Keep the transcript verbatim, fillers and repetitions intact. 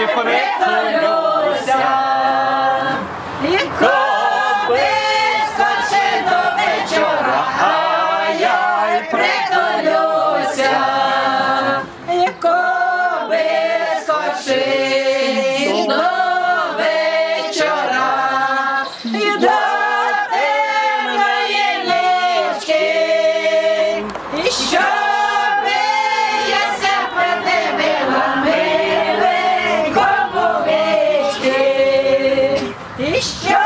притулюся, і коли скоче до вечора, а я й притулюся, і коли скоче до вечора, і до темної нічки, і щоби я ся придивила миленькому вічки, і що